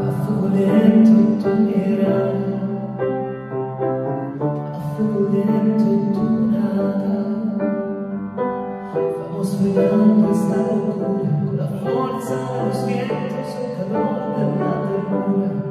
fuoco lento tu mirai, a fuoco lento tu nada. Vamos pegando esta locura con la fuerza de los vientos, el calor de la ternura.